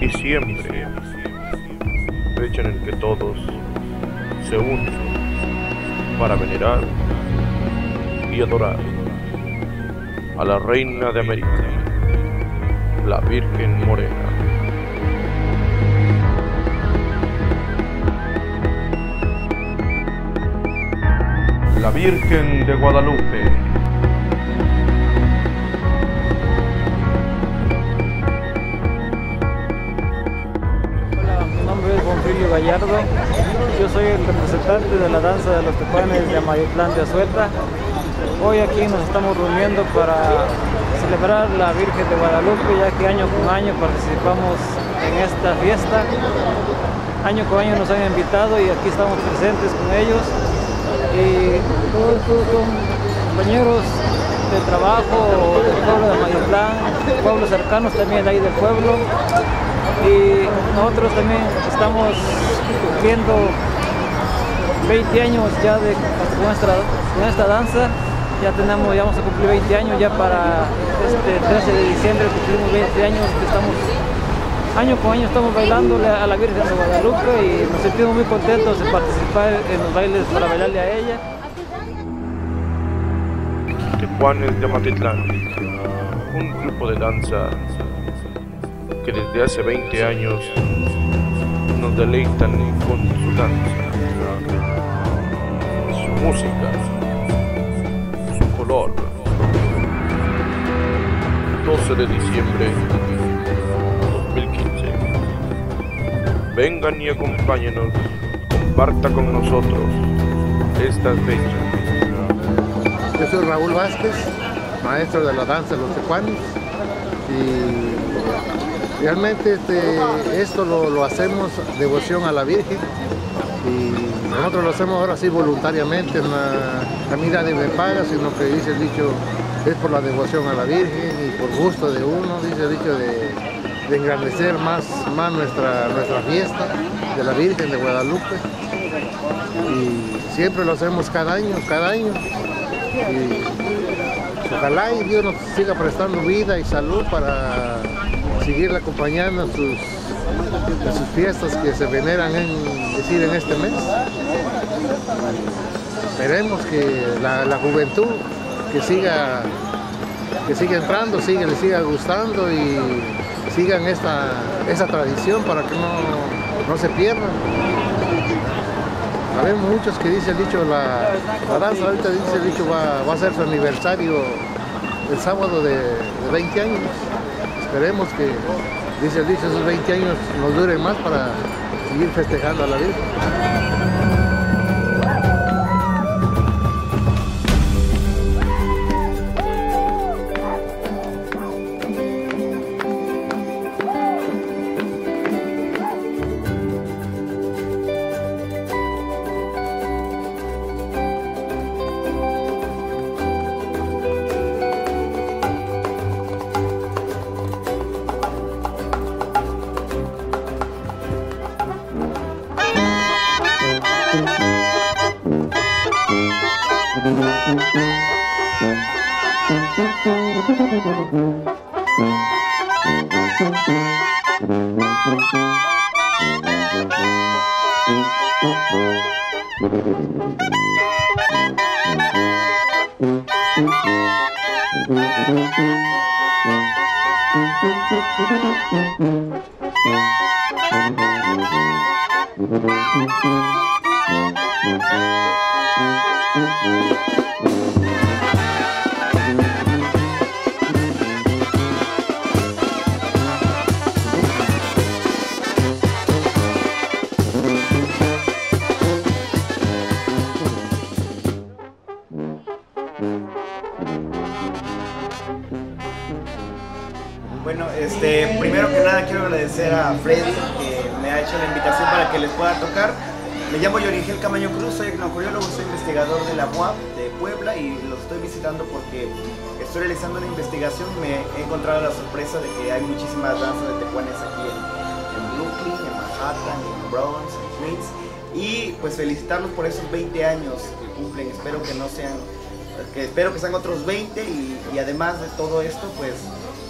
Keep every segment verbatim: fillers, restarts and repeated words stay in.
diciembre, fecha en el que todos se unen para venerar y adorar a la Reina de América, la Virgen Morena. La Virgen de Guadalupe. Hola, mi nombre es Bonfilio Gallardo. Yo soy el representante de la danza de los tecuanes de Amayotlán de Azueta. Hoy aquí nos estamos reuniendo para celebrar la Virgen de Guadalupe, ya que año con año participamos en esta fiesta. Año con año nos han invitado y aquí estamos presentes con ellos. Y todos estos son compañeros de trabajo del pueblo de Amayotlán, pueblos cercanos también ahí del pueblo, y nosotros también estamos cumpliendo veinte años ya de nuestra, con esta danza. Ya tenemos, ya vamos a cumplir veinte años, ya para este trece de diciembre cumplimos veinte años que estamos, año con año estamos bailándole a la Virgen de Guadalupe y nos sentimos muy contentos de participar en los bailes para bailarle a ella. Tecuanes de Amatitlán, un grupo de danza que desde hace veinte años nos deleitan con su danza, su música, su color. doce de diciembre dos mil quince. Vengan y acompáñenos, comparta con nosotros estas fechas. Yo soy Raúl Vázquez, maestro de la danza de los tecuanes, y realmente este, esto lo, lo hacemos devoción a la Virgen, y nosotros lo hacemos ahora sí voluntariamente, a mí nadie me paga, sino que dice el dicho, es por la devoción a la Virgen y por gusto de uno, dice el dicho de, de engrandecer más, más nuestra, nuestra fiesta de la Virgen de Guadalupe, y siempre lo hacemos cada año, cada año. Y ojalá y Dios nos siga prestando vida y salud para seguirle acompañando en sus, en sus fiestas que se veneran en, decir, en este mes. Esperemos que la, la juventud que siga, que siga entrando, siga, le siga gustando y sigan esta, esta tradición para que no, no se pierda. Hay muchos que dicen el dicho, la, la danza ahorita dice el dicho va, va a ser su aniversario el sábado de, de veinte años. Esperemos que, dice el dicho, esos veinte años nos duren más para seguir festejando a la Virgen. Bueno, este, primero que nada quiero agradecer a Freddy que me ha hecho la invitación para que les pueda tocar. Me llamo Yorigel Camaño Cruz, soy etnocoreólogo, soy investigador de la U A P de Puebla y los estoy visitando porque estoy realizando una investigación y me he encontrado la sorpresa de que hay muchísimas danzas de tecuanes aquí en, en Brooklyn, en Manhattan, en Bronx, en Queens, y pues felicitarlos por esos veinte años que cumplen. Espero que no sean, que espero que sean otros veinte y, y además de todo esto pues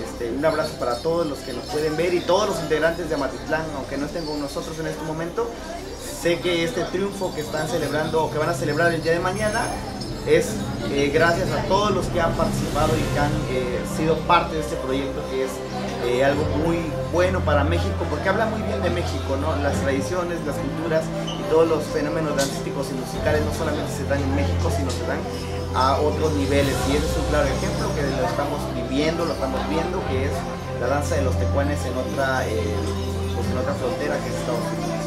Este, un abrazo para todos los que nos pueden ver y todos los integrantes de Amatitlán, aunque no estén con nosotros en este momento. Sé que este triunfo que están celebrando o que van a celebrar el día de mañana es eh, gracias a todos los que han participado y que han eh, sido parte de este proyecto, que es eh, algo muy bueno para México, porque habla muy bien de México, ¿no? Las tradiciones, las culturas y todos los fenómenos dancísticos y musicales no solamente se dan en México, sino se dan a otros niveles, y ese es un claro ejemplo que lo estamos viviendo, lo estamos viendo, que es la danza de los tecuanes en otra, eh, pues en otra frontera que es Estados Unidos.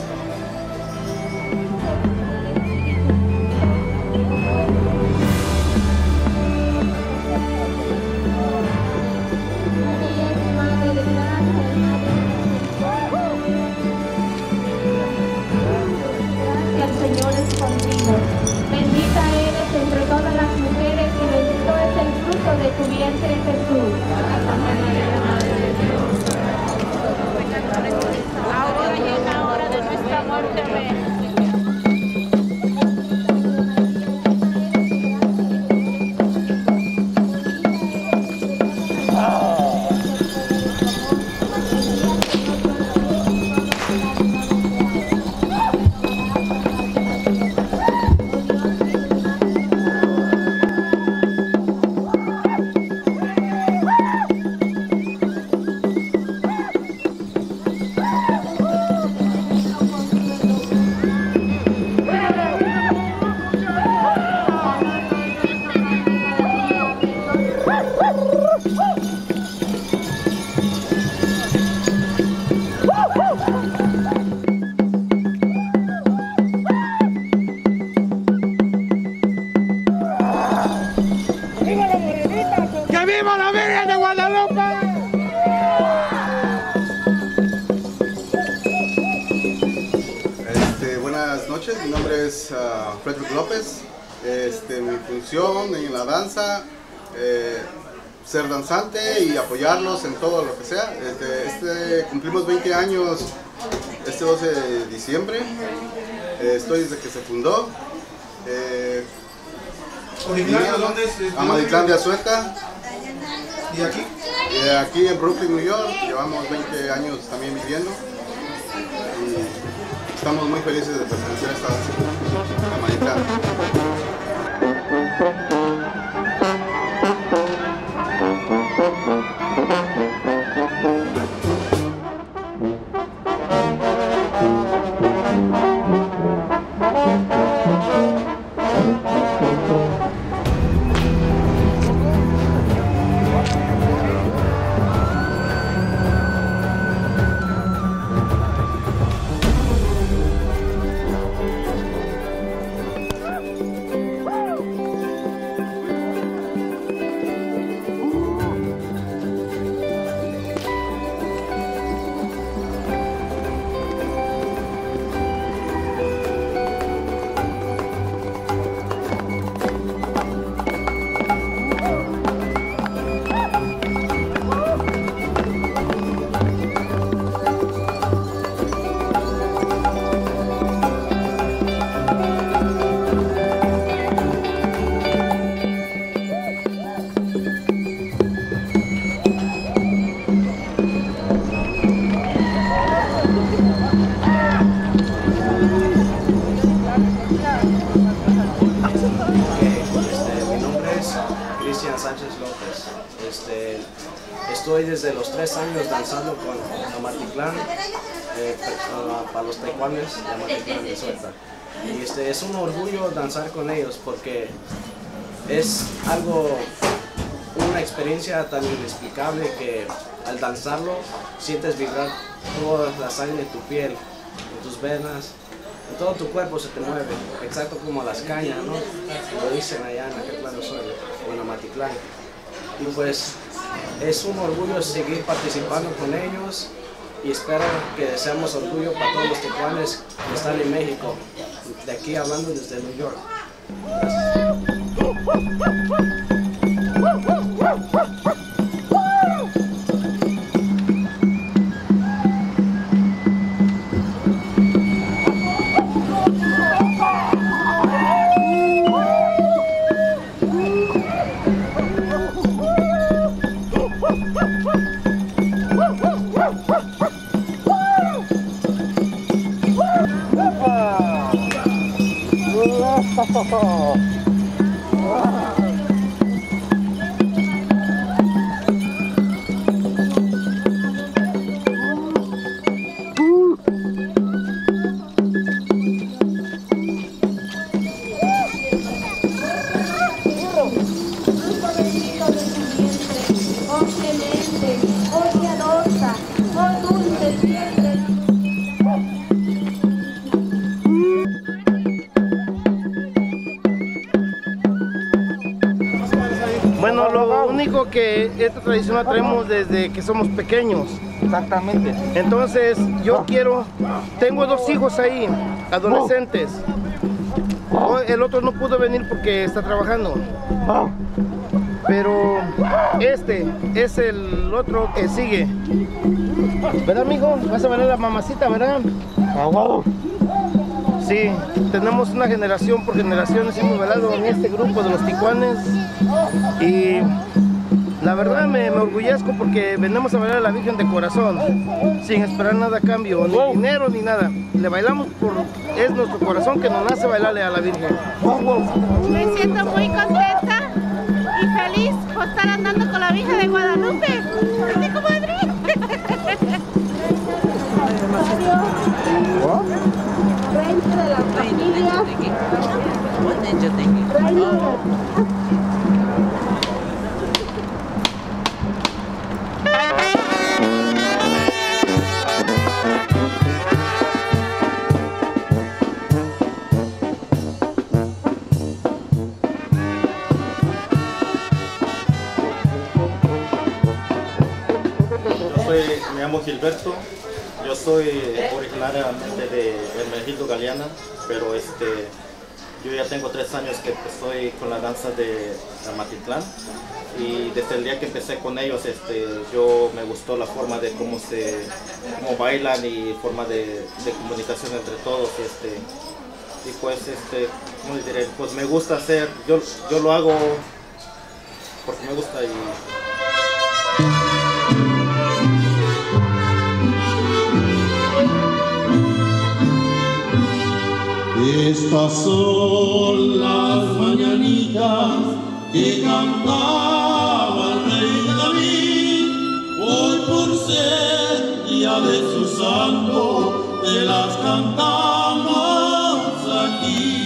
De tu vientre, Jesús. Ahora y en la hora de nuestra muerte, amén. ¡Que viva la Virgen de Guadalupe! Este, buenas noches, mi nombre es uh, Frederick López. Este, mi función en la danza, eh, ser danzante y apoyarlos en todo lo que sea. Este, este, cumplimos veinte años este doce de diciembre. Eh, estoy desde que se fundó. Eh, ¿Originario dónde es? Amatitlán de Azueta. ¿Y aquí? Eh, aquí en Brooklyn, New York. Llevamos veinte años también viviendo. Y estamos muy felices de pertenecer a esta danza, Amatitlán. Este, estoy desde los tres años danzando con Amatitlán, eh, para, para los tecuanes de Amatitlán de Azueta. Y este, es un orgullo danzar con ellos porque es algo, una experiencia tan inexplicable que al danzarlo sientes vibrar toda la sangre en tu piel, en tus venas, en todo tu cuerpo se te mueve, exacto como las cañas, ¿no? Lo dicen allá en Acatlán del Sueño, o en Amatitlán. Y pues es un orgullo seguir participando con ellos y espero que seamos orgullo para todos los tecuanes que están en México, de aquí hablando desde New York. Woo! esta tradición la traemos desde que somos pequeños. Exactamente. Entonces, yo quiero, tengo dos hijos ahí, adolescentes. El otro no pudo venir porque está trabajando. Pero este es el otro que sigue. ¿Verdad, amigo? Vas a ver a la mamacita, ¿verdad? Sí, tenemos una generación por generaciones, hemos bailado en este grupo de los ticuanes y la verdad me, me orgullezco porque venimos a bailar a la Virgen de corazón, sin esperar nada a cambio, ni dinero ni nada. Le bailamos por, es nuestro corazón que nos nace bailarle a la Virgen. Me siento muy contenta y feliz por estar andando con la Virgen de Guadalupe. ¿Sí, comadre? Frente de las familias. Yo soy, me llamo Gilberto. Yo soy originariamente de Hermenegildo Galeana, pero este, yo ya tengo tres años que estoy con la danza de Amatitlán y desde el día que empecé con ellos, este, yo me gustó la forma de cómo se, cómo bailan y forma de, de comunicación entre todos, este, y pues, este, ¿cómo les diré? Pues me gusta hacer, yo, yo lo hago porque me gusta y estas son las mañanitas que cantaba el rey David, hoy por ser día de su santo, te las cantamos aquí.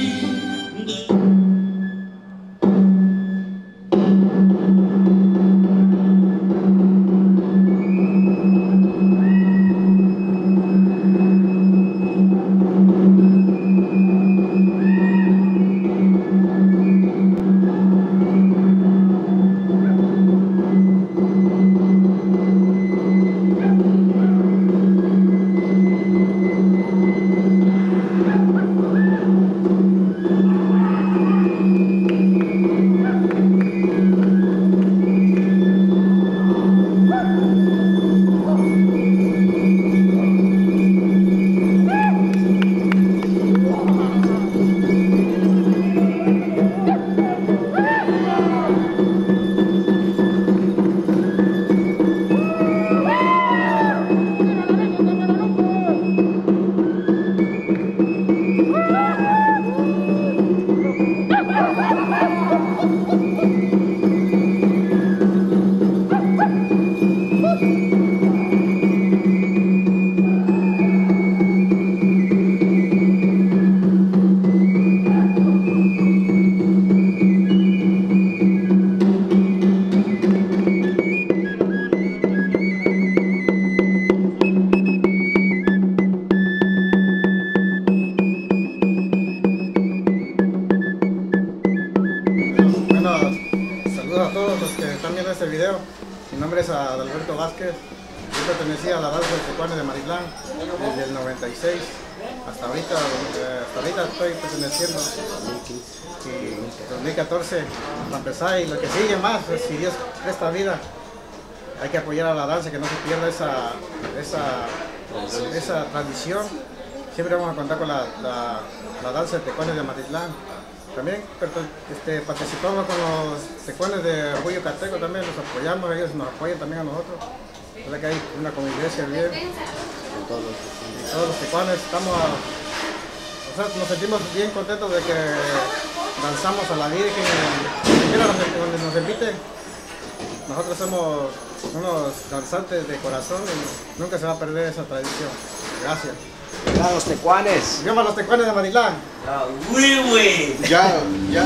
Mi nombre es Adalberto Vázquez, yo pertenecía a la danza de Tecuanes de Amatitlán desde el noventa y seis hasta ahorita, hasta ahorita estoy perteneciendo y dos mil catorce para empezar y lo que sigue más, si Dios presta vida, hay que apoyar a la danza, que no se pierda esa, esa, esa tradición. Siempre vamos a contar con la, la, la danza de Tecuanes de Amatitlán. También este, participamos con los tecuanes de Orgullo Cateco, también los apoyamos, ellos nos apoyan también a nosotros. O sea que hay una convivencia bien. Y todos los tecuanes estamos, a, o sea, nos sentimos bien contentos de que danzamos a la Virgen, donde nos inviten. Nosotros somos unos danzantes de corazón y nunca se va a perder esa tradición. Gracias. ¡Viva los tecuanes! ¡Viva los tecuanes de Amatitlán! ¡Uy, güey! Ya, ya.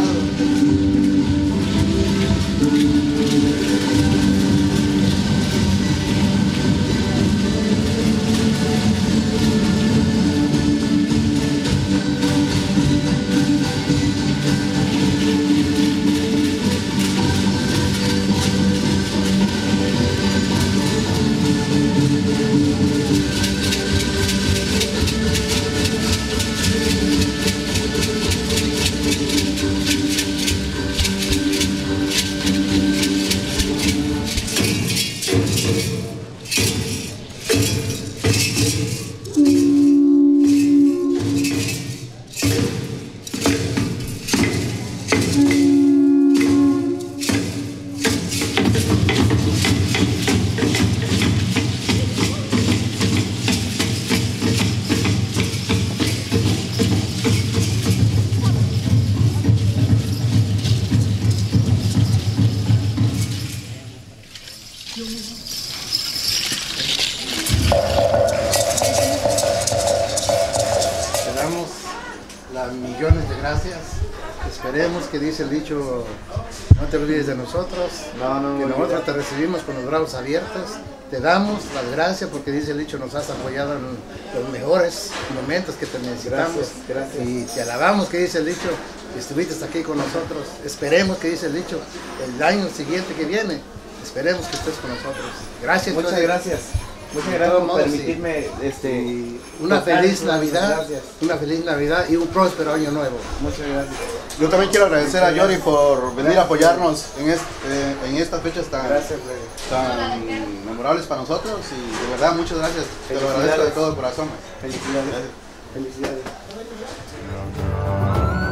millones de gracias. Esperemos que dice el dicho, no te olvides de nosotros, no, no, que no, nosotros no. te recibimos con los brazos abiertos. Te damos las gracias porque dice el dicho, nos has apoyado en los mejores momentos que te necesitamos. Gracias, gracias. Y te alabamos que dice el dicho, que estuviste aquí con nosotros. Esperemos que dice el dicho, el año siguiente que viene, esperemos que estés con nosotros. Gracias. Muchas José. gracias. Muchas De gracias todos por modos, permitirme sí. este, Una tocar feliz sus- Navidad, Gracias. una feliz Navidad y un próspero año nuevo. Muchas gracias. Yo también quiero agradecer a Yori por venir a apoyarnos en, este, eh, en estas fechas tan, Gracias, tan memorables para nosotros y de verdad muchas gracias. Te lo agradezco de todo corazón. Felicidades. Gracias. Felicidades.